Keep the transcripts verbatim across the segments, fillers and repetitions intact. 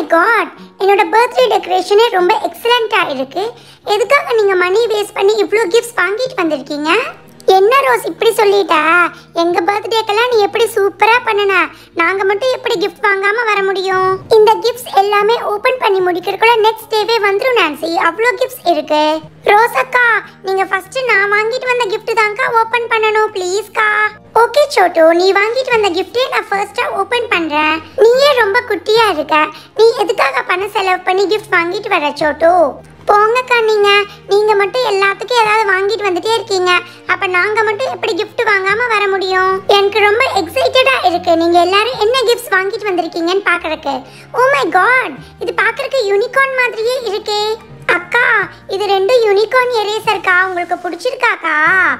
God, என்னோட birthday டெக்கரேஷனே ரொம்ப எக்ஸலண்டா இருக்கு. எதுக்காக நீங்க மணி வேஸ்ட் பண்ணி இவ்ளோ கிஃப்ட்ஸ் வாங்கிட்டு வந்திருக்கீங்க? என்ன ரோஸ் இப்படி சொல்லிட்டா? எங்க பர்த்டேக்கெல்லாம் நீ எப்படி சூப்பரா பண்ணுன, நாங்க மட்டும் எப்படி கிஃப்ட் வாங்காம வர முடியும்? இந்த கிஃப்ட்ஸ் எல்லாமே ஓபன் பண்ணி முடிக்கிறதுக்குள்ள நெக்ஸ்ட் டேவே வந்துரும் நான்சி. அவ்வளோ கிஃப்ட்ஸ் இருக்கு. ரோஸ் அக்கா, நீங்க ஃபர்ஸ்ட் நான் வாங்கிட்டு வந்த gift தான்க்கா ஓபன் பண்ணணும் ப்ளீஸ் கா. ஓகே சோட்டு, நீ வாங்கிட்டு வந்த கிஃப்டே நான் ஃபர்ஸ்டா ஓபன் பண்றேன். நீயே ரொம்ப குட்டியா இருக்க, நீ எதுக்காக பணம் செலவு பண்ணி கிஃப்ட் வாங்கிட்டு வர சோட்டு? போங்கக்கா, நீங்க நீங்க மட்டும் எல்லாத்துக்கும் ஏதாவது வாங்கிட்டு வந்துட்டே இருக்கீங்க. அப்ப நாங்க மட்டும் எப்படி gift வாங்காம வர முடியும்? எனக்கு ரொம்ப எக்ஸைட்டடா இருக்கு நீங்க எல்லாரும் என்ன கிஃப்ட்ஸ் வாங்கிட்டு வந்திருக்கீங்கன்னு பார்க்கறதுக்கு. ஓ மை காட், இது பார்க்கறதுக்கு யூனிகார்ன் மாதிரியே இருக்கே. அக்கா, இது ரெண்டு யூனிகார்ன் எரேசர்க்கா, உங்களுக்கு பிடிச்சிருக்காக்கா?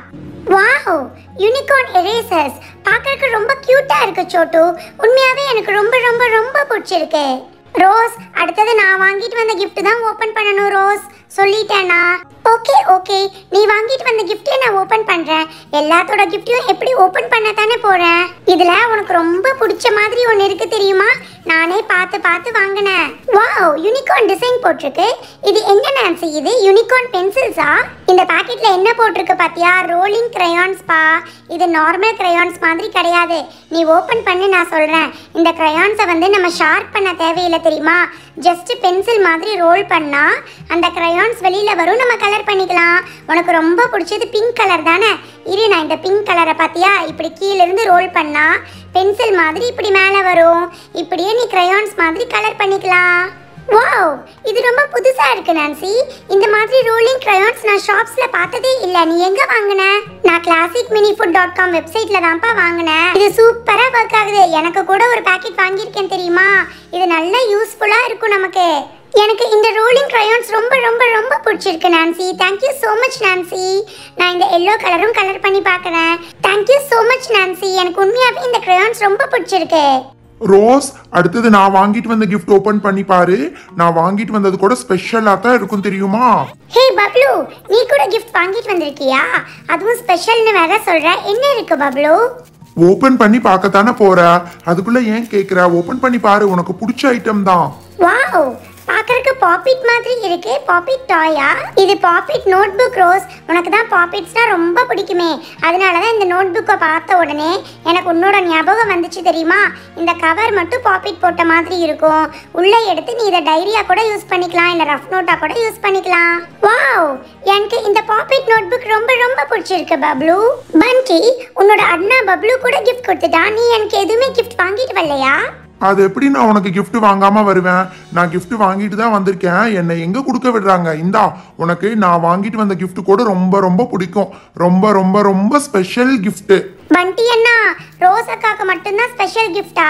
வாவ், யூனிகார்ன் எரேசர்ஸ் பார்க்கறதுக்கு ரொம்ப கியூட்டா இருக்கு சோட்டு. உண்மையாவே எனக்கு ரொம்ப ரொம்ப ரொம்ப பிடிச்சிருக்கு. ரோஸ், அடுத்தது நான் வாங்கிட்டு வந்த gift தான் ஓபன் பண்ணனும் ரோஸ், சொல்லிட்டேனா? ஓகே ஓகே, நீ வாங்கிட்டு வந்த கிஃப்டே நான் ஓபன் பண்றேன். எல்லாத்தோட கிஃப்டையும் எப்படி ஓபன் பண்ண தானே போறேன். இதுல உனக்கு ரொம்ப பிடிச்ச மாதிரி ஒன்னு இருக்கு தெரியுமா? நானே பார்த்து பார்த்து வாங்கினேன். வாவ், யூனிகார்ன் டிசைன் போட்டிருக்கு. இது என்ன நான்சி, இது யூனிகார்ன் பென்சில்ஸா? இந்த பாக்கெட்ல என்ன போட்டிருக்கு பாத்தியா? ரோலிங் கிரையான்ஸ் பா. இது நார்மல் கிரையான்ஸ் மாதிரி கிடையாது. நீ ஓபன் பண்ணி நான் சொல்றேன். இந்த கிரையான்ஸை வந்து நம்ம ஷார்ப் பண்ண தேவையில்லை தெரியுமா? ஜஸ்ட் பென்சில் மாதிரி ரோல் பண்ணா அந்த கிரையான்ஸ் வெளியில வரும், நம்ம கலர் பண்ணிக்கலாம். உனக்கு ரொம்ப பிடிச்சது பிங்க் கலர் தானே? இரு, நான் இந்த பிங்க் கலரை பாத்தியா, இப்படி கீழ இருந்து ரோல் பண்ணா பென்சில் மாதிரி இப்படி மேலே வரும். இப்படியே நீ கிரையான்ஸ் மாதிரி கலர் பண்ணிக்கலாம். வாவ், இது ரொம்ப புதுசா இருக்கு நான்சி. இந்த மாதிரி ரோலிங் கிரையான்ஸ் நான் ஷாப்ஸ்ல பார்த்ததே இல்ல. நீ எங்க வாங்குன? நான் classic mini food dot com வெப்சைட்ல தான்ப்பா வாங்குனேன். இது சூப்பரா ஒர்க் ஆகுது. எனக்கு கூட ஒரு பாக்கெட் வாங்கியிருக்கேன் தெரியுமா? இது நல்ல யூஸ்ஃபுல்லா இருக்கும் நமக்கு. எனக்கு இந்த ரோலிங் கிரையான்ஸ் ரொம்ப ரொம்ப ரொம்ப பிடிச்சிருக்கு Nancy. Thank you so much Nancy. நான் இந்த எல்லோ கலரும் கலர் பண்ணி பார்க்கறேன். Thank you so much Nancy. எனக்கு உண்மையாவே இந்த கிரையான்ஸ் ரொம்ப பிடிச்சிருக்கு. ரோஸ், அடுத்தது நான் வாங்கிட்டு வந்த gift ஓபன் பண்ணி பாரு. நான் வாங்கிட்டு வந்தது கூட ஸ்பெஷலா தான் இருக்கும் தெரியுமா? ஹே பப்ளு, நீ கூட gift வாங்கிட்டு வந்திருக்கியா? அதுவும் ஸ்பெஷல்னு வேற சொல்ற. என்ன இருக்கு பப்ளு? ஓபன் பண்ணி பார்க்கத்தானே போற, அதுக்குள்ள ஏன் கேக்குற? ஓபன் பண்ணி பாரு, உனக்கு பிடிச்ச ஐட்டம் தான். வாவ், பார்க்கறதுக்கு பாப்பிட் மாதிரி இருக்கு. பாப்பிட் டாயா? இது பாப்பிட் நோட் புக் ரோஸ். உனக்கு தான் பாப்பிட்ஸ்னா ரொம்ப பிடிக்குமே, அதனால தான் இந்த நோட் புக்கை பார்த்த உடனே எனக்கு உன்னோட ஞாபகம் வந்துச்சு தெரியுமா? இந்த கவர் மட்டும் பாப்பிட் போட்ட மாதிரி இருக்கும். உள்ள எடுத்து நீ இதை டைரியா கூட யூஸ் பண்ணிக்கலாம், இல்ல ரஃப் நோட்டா கூட யூஸ் பண்ணிக்கலாம். வாவ், எனக்கு இந்த பாப்பிட் நோட் புக் ரொம்ப ரொம்ப பிடிச்சிருக்கு பப்ளு. பண்டி, உன்னோட அண்ணா பப்ளு கூட gift கொடுத்துட்டா. நீ எனக்கு எதுவுமே gift வாங்கிட்டு வரலையா? அது எப்படி நான் உனக்கு gift வாங்காம வருவேன்? நான் gift வாங்கிட்டு தான் வந்திருக்கேன். என்னை எங்க கொடுக்க விடுறாங்க? இந்தா, உனக்கு நான் வாங்கிட்டு வந்த gift கூட ரொம்ப ரொம்ப பிடிக்கும். ரொம்ப ரொம்ப ரொம்ப ஸ்பெஷல் gift. பண்டி அண்ணா, ரோஸ் அக்காக்கு மட்டும்தான் ஸ்பெஷல் கிஃப்டா?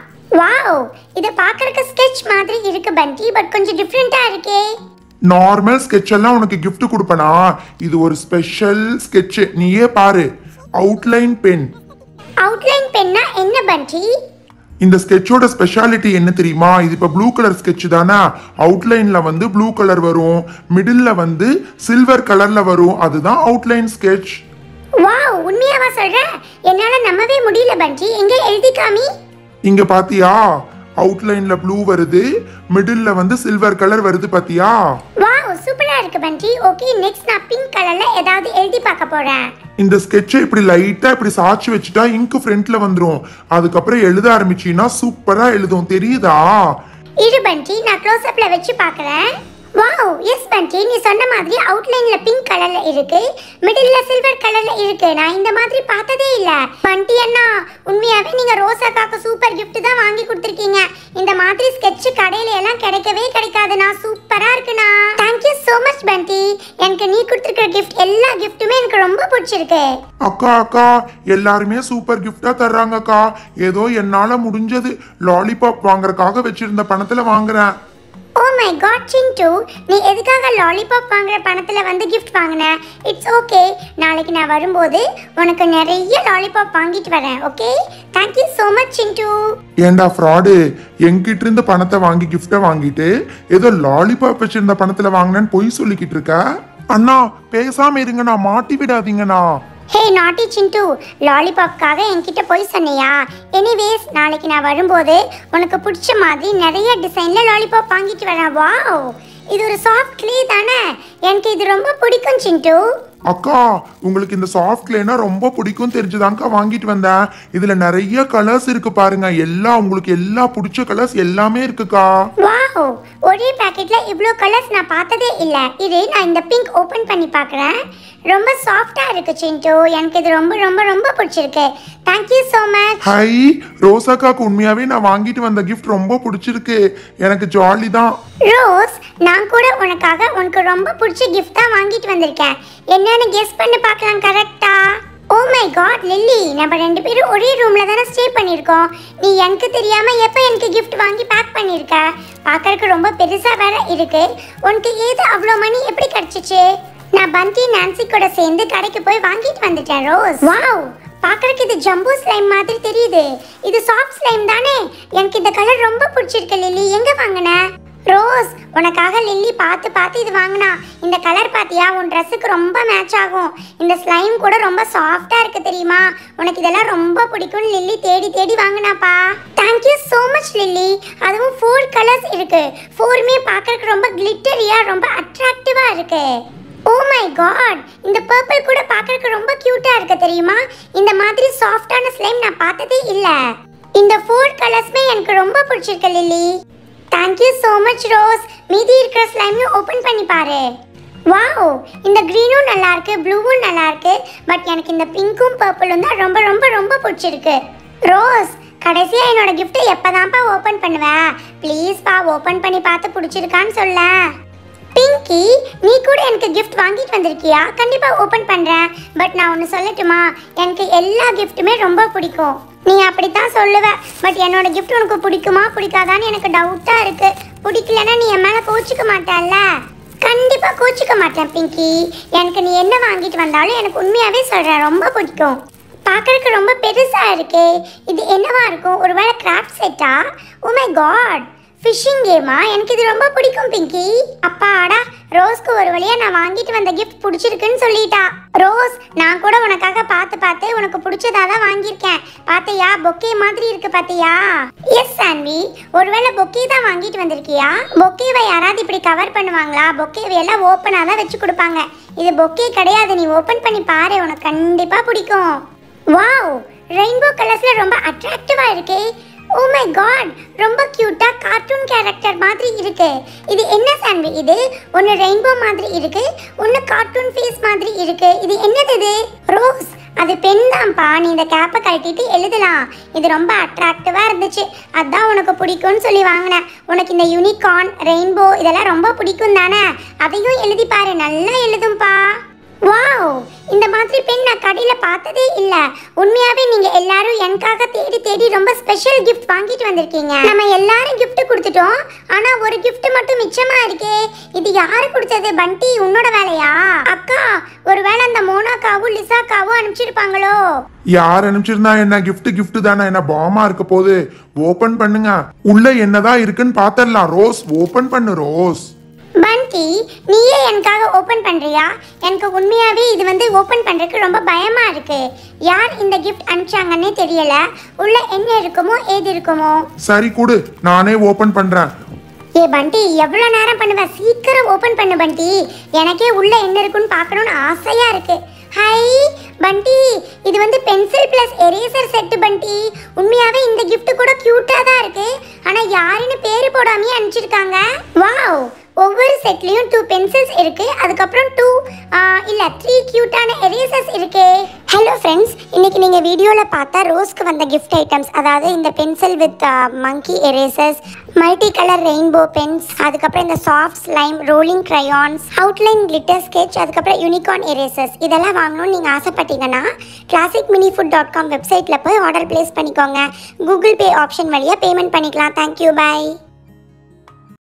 வாவ், இது பார்க்கறதுக்கு ஸ்கெட்ச் மாதிரி இருக்கு பண்டி, பட் கொஞ்சம் டிஃபரெண்டா இருக்கே. நார்மல் ஸ்கெட்ச் எல்லாம் உனக்கு gift கொடுப்பனா? இது ஒரு ஸ்பெஷல் ஸ்கெட்ச். நீயே பாரு, அவுட்லைன் பென். அவுட்லைன் பென்னா என்ன பண்டி? இந்த ஸ்கெட்சோட ஸ்பெஷாலிட்டி என்ன தெரியுமா? இது இப்போ ப்ளூ கலர் ஸ்கெட்ச் தானே. அவுட்லைன்ல வந்து ப்ளூ கலர் வரும், மிடில்ல வந்து சில்வர் கலர்ல வரும். அதுதான் அவுட்லைன் ஸ்கெட்ச். வாவ், உண்மையாவா சொல்ற? என்னால நம்பவே முடியல பண்டி. எங்க எழுதி காமி. இங்க பாத்தியா? அவுட்லைன்ல ப்ளூ வருது, மிடில்ல வந்து சில்வர் கலர் வருது பாத்தியா? வாவ், சூப்பரா இருக்கு பண்டி. ஓகே, நெக்ஸ்ட் நான் பிங்க் கலர்ல ஏதாவது எழுதி பார்க்க போறேன். இந்த ஸ்கெட்சை இப்படி லைட்டா இப்படி சாய்ச்சி வச்சுட்டா இங்க் ஃப்ரண்ட்ல வந்துரும். அதுக்கப்புறம் எழுத ஆரம்பிச்சீனா சூப்பரா எழுதும், தெரியுதா? இரு பண்டி, நான் க்ளோஸ் அப்ல வச்சு பார்க்கறேன். வாவ், எஸ் பண்டி, நீ சொன்ன மாதிரி அவுட்லைன்ல பிங்க் கலர்ல இருக்கு, மிடில்ல சில்வர் கலர்ல இருக்கு. நான் இந்த மாதிரி பார்த்ததே இல்ல. பண்டி அண்ணா, உண்மையாவே நீங்க ரோஸ் அக்காக்கு சூப்பர் கிஃப்ட் தான் வாங்கி கொடுத்திருக்கீங்க. இந்த மாதிரி ஸ்கெட்ச் கடையில எல்லாம் கிடைக்கவே கிடைக்காதுண்ணா. சூப்பரா இருக்குண்ணா. தேங்க் யூ so much பண்டி. எனக்கு நீ கொடுத்திருக்கிற கிஃப்ட் எல்லா கிஃப்ட்டுமே எனக்கு ரொம்ப பிடிச்சிருக்கு. அக்கா அக்கா, எல்லாருமே சூப்பர் கிஃப்டா தர்றாங்கக்கா. ஏதோ என்னால முடிஞ்சது லாலிபாப் வாங்குறதுக்காக வச்சிருந்த பணத்துல வாங்குறேன். ஓ மை காட் சிண்டு, நீ எதுக்காக லாலிபாப் வாங்குற பணத்துல வந்து gift வாங்குன? இட்ஸ் ஓகே, நாளைக்கு நான் வரும்போது உனக்கு நிறைய லாலிபாப் வாங்கிட்டு வரேன். Okay, thank you so much சிண்டு. ஏண்டா ஃப்ராடு, என்கிட்ட இருந்த பணத்தை வாங்கி கிஃப்டை வாங்கிட்டு ஏதோ லாலிபாப் வச்சிருந்த பணத்துல வாங்கினேன்னு பொய் சொல்லிக்கிட்டு இருக்க. அண்ணா பேசாம இருங்கண்ணா, மாட்டி விடாதீங்கண்ணா. ஹே நாட்டி சிண்டு, லாலிபாப்காக என்கிட்ட போய் சொன்னியா? எனிவேஸ் நாளைக்கு நான் வரும்போது உனக்கு பிடிச்ச மாதிரி நிறைய டிசைனில் லாலிபாப் வாங்கிட்டு வரேன். வாவ், இது ஒரு சாஃப்ட் க்ளே தானே? எனக்கு இது ரொம்ப பிடிக்கும் சிண்டு. அக்கா, உங்களுக்கு இந்த சாஃப்ட் கிளேனா ரொம்ப பிடிக்கும் தெரிஞ்சுதான்க்கா வாங்கிட்டு வந்தேன். இதுல நிறைய கலர்ஸ் இருக்கு பாருங்க. எல்லாம் உங்களுக்கு எல்லா பிடிச்ச கலர்ஸ் எல்லாமே இருக்குக்கா. வாவ், ஒரே பாக்கெட்ல இவ்ளோ கலர்ஸ் நான் பார்த்ததே இல்ல. இது நான் இந்த பிங்க் ஓபன் பண்ணி பார்க்கறேன். ரொம்ப சாஃப்ட்டா இருக்கு சிண்டு. எனக்கு இது ரொம்ப ரொம்ப ரொம்ப பிடிச்சிருக்கு. Thank you so much. Hi ரோசாக்காக்கு உண்மையாவே நான் வாங்கிட்டு வந்த கிஃப்ட் ரொம்ப பிடிச்சிருக்கு. எனக்கு ஜாலி தான். ரோஸ், நான் கூட உனக்காக உனக்கு ரொம்ப பிடிச்ச கிஃப்ட் தான் வாங்கிட்டு வந்திருக்கேன். என்னன்னு கெஸ் பண்ணி பார்க்கலாம் கரெக்ட்டா? ஓ மை காட் லில்லி, நம்ம ரெண்டு பேரும் ஒரே ரூம்ல தானே ஸ்டே பண்ணியிருக்கோம். நீ எனக்கு தெரியாம எப்போ எனக்கு கிஃப்ட் வாங்கி பேக் பண்ணியிருக்க? பார்க்கறதுக்கு ரொம்ப பெருசா வேற இருக்கு. உனக்கு ஏது அவ்வளோ மணி எப்படி கிடைச்சிச்சு? நான் பந்தி நான்சி கூட சேர்ந்து கடைக்கு போய் வாங்கிட்டு வந்துட்டேன் ரோஸ். வாவ், பார்க்கறதுக்கு இது ஜம்போ ஸ்லைம் மாதிரி தெரியுது. இது சாஃப்ட் ஸ்லைம் தானே? எனக்கு இந்த கலர் ரொம்ப பிடிச்சிருக்கு லில்லி. எங்க வாங்கின? ரோஸ், உனக்காக லில்லி பார்த்து பார்த்து இது வாங்கினா. இந்த கலர் பார்த்தியா? உன் ட்ரெஸ்ஸுக்கு ரொம்ப மேட்ச் ஆகும். இந்த ஸ்லைம் கூட ரொம்ப சாஃப்டா இருக்கு தெரியுமா? உனக்கு இதெல்லாம் ரொம்ப பிடிக்கும்னு லில்லி தேடி தேடி வாங்கினாப்பா. Thank you so much Lily. அதுவும் ஃபோர் கலர்ஸ் இருக்கு. ஃபோருமே பார்க்கறதுக்கு ரொம்ப கிளிட்டரியா ரொம்ப அட்ராக்டிவா இருக்கு. ஓ மை காட், இந்த பர்பிள் கூட பார்க்கறதுக்கு ரொம்ப கியூட்டா இருக்கு தெரியுமா? இந்த மாதிரி சாஃப்டான ஸ்லைம் நான் பார்த்ததே இல்ல. இந்த ஃபோர் கலர்ஸ்மே எனக்கு ரொம்ப பிடிச்சிருக்கு Lily. Thank you so much Rose. மீதி இருக்கிற ஸ்லைமையும் ஓபன் பண்ணி பாரு. வாவ், இந்த கிரீனும் நல்லா இருக்கு, ப்ளூவும் நல்லா இருக்கு. பட் எனக்கு இந்த பிங்க்கும் பர்பிளும் தான் ரொம்ப ரொம்ப ரொம்ப பிடிச்சிருக்கு. ரோஸ், கடைசியா என்னோட கிஃப்ட்டை எப்பதான்ப்பா ஓபன் பண்ணுவ? ப்ளீஸ் பா, ஓபன் பண்ணி பார்த்து பிடிச்சிருக்கான்னு சொல்ல. பிங்கி, நீ கூட எனக்கு கிஃப்ட் வாங்கிட்டு வந்திருக்கியா? கண்டிப்பா ஓபன் பண்றேன். பட் நான் ஒன்னு சொல்லட்டுமா? எனக்கு எல்லா கிஃப்ட்டுமே ரொம்ப பிடிக்கும். நீ அப்படித்தான் சொல்லுவ. பட் என்னோட கிஃப்ட் உனக்கு பிடிக்குமா பிடிக்காதான்னு எனக்கு டவுட்டா இருக்கு. பிடிக்கலன்னா நீ என் மேல கோச்சிக்க மாட்டல்ல? கண்டிப்பா கோச்சிக்க மாட்டேன் பிங்கி. எனக்கு நீ என்ன வாங்கிட்டு வந்தாலும் எனக்கு உண்மையாவே சொல்றேன், ரொம்ப பிடிக்கும். பார்க்கறதுக்கு ரொம்ப பெருசா இருக்கே. இது என்னவா இருக்கும்? ஒருவேளை கிராஃப்ட் செட்டா? ஓ மை காட், ஃபிஷிங் கேமா? எனக்கு இது ரொம்ப பிடிக்கும் பிங்கி. அப்பாடா, ரோஸ்க்கு ஒரு வழியா நான் வாங்கிட்டு வந்த கிஃப்ட் பிடிச்சிருக்குன்னு சொல்லிட்டா. ரோஸ், நான் கூட உனக்காக பார்த்து பார்த்து உனக்கு பிடிச்சதா தான் வாங்கியிருக்கேன். பாத்தியா, பொக்கே மாதிரி இருக்கு பாத்தியா? எஸ் சான்வி, ஒருவேளை பொக்கே தான் வாங்கிட்டு வந்திருக்கியா? பொக்கேவை யாராவது இப்படி கவர் பண்ணுவாங்களா? பொக்கேவை எல்லாம் ஓப்பனா தான் வச்சு கொடுப்பாங்க. இது பொக்கே கிடையாது. நீ ஓப்பன் பண்ணி பாரு, உனக்கு கண்டிப்பா பிடிக்கும். வாவ், ரெயின்போ கலர்ஸ்ல ரொம்ப அட்ராக்டிவா இருக்கே. ஓ மை காட், ரொம்ப கியூட்டா கார்ட்டூன் கேரக்டர் மாதிரி இருக்கு. இது என்ன சான்வி? இது ஒன்னு ரெயின்போ மாதிரி இருக்கு, ஒன்னு கார்ட்டூன் ஃபேஸ் மாதிரி இருக்கு. இது என்னது இது? ரோஸ், அது பென் தான்ப்பா. நீ இந்த கேப்பை கழட்டிட்டு எழுதலாம். இது ரொம்ப அட்ராக்டிவா இருந்துச்சு, அதான் உனக்கு பிடிக்கும்னு சொல்லி வாங்கினேன். உனக்கு இந்த யூனிகார்ன், ரெயின்போ இதெல்லாம் ரொம்ப பிடிக்கும் தானே? அதையும் எழுதி பாரு, நல்லா எழுதும்பா. வாவ், இந்த மாதிரி பென் நான் கடையில பார்த்ததே இல்ல. உண்மையாவே நீங்க எல்லாரும் எனக்காக தேடி தேடி ரொம்ப ஸ்பெஷல் கிஃப்ட் வாங்கிட்டு வந்திருக்கீங்க. நம்ம எல்லாரும் கிஃப்ட் கொடுத்துட்டோம், ஆனா ஒரு கிஃப்ட் மட்டும் மிச்சமா இருக்கே. இது யாரு கொடுத்தது? பண்டி, உன்னோட வேலையா? அக்கா, ஒருவேளை அந்த மோனாக்காவும் லிசாக்காவும் அனுப்பிச்சிருப்பாங்களோ? யார் அனுப்பிச்சிருந்தா என்ன? கிஃப்ட் கிஃப்ட் தானே, என்ன பாமா இருக்க போது? ஓபன் பண்ணுங்க, உள்ள என்னதான் இருக்குன்னு பாத்திரலாம். ரோஸ், ஓபன் பண்ணு ரோஸ். பண்டி, நீயே எனக்காக ஓபன் பண்றியா? எனக்கு உண்மையாவே இது வந்து ஓபன் பண்றதுக்கு ரொம்ப பயமா இருக்கு. யார் இந்த கிஃப்ட் அனுப்பிச்சாங்கன்னே தெரியல. உள்ள என்ன இருக்குமோ ஏது இருக்குமோ. சரி கொடு, நானே ஓபன் பண்றேன். ஏ பண்டி, எவ்வளவு நேரம் பண்ணுவ? சீக்கிரம் ஓபன் பண்ணு பண்டி. எனக்கே உள்ள என்ன இருக்குன்னு பார்க்கணும்னு ஆசையா இருக்கு. ஹை பண்டி, இது வந்து பென்சில் பிளஸ் எரேசர் செட் பண்டி. உண்மையாவே இந்த கிஃப்ட் கூட கியூட்டா தான் இருக்கு. ஆனா யாருன்னு பேரு போடாமையே அனுப்பிச்சிருக்காங்க. வாவ், ஒவ்வொரு செட்லயும் டூ பென்சில்ஸ் இருக்கு. அதுக்கப்புறம் டூ இல்ல த்ரீ கியூட்டான எரேசர்ஸ் இருக்கு. ஹலோ ஃப்ரெண்ட்ஸ், இன்னைக்கு நீங்க வீடியோல பார்த்தா ரோஸ்க்கு வந்த கிஃப்ட் ஐட்டம்ஸ், அதாவது இந்த pencil with monkey erasers, multi colour rainbow pens, அதுக்கப்புறம் இந்த soft slime, rolling crayons, outline glitter sketch, அதுக்கப்புறம் யூனிகார்ன் எரேசர்ஸ் இதெல்லாம் வாங்கணும்னு நீங்க ஆசைப்பட்டீங்கன்னா classic mini food dot com வெப்சைட்ல போய் ஆர்டர் பிளேஸ் பண்ணிக்கோங்க. கூகுள் பே ஆப்ஷன் வழியா பேமெண்ட் பண்ணிக்கலாம். Thank you, by.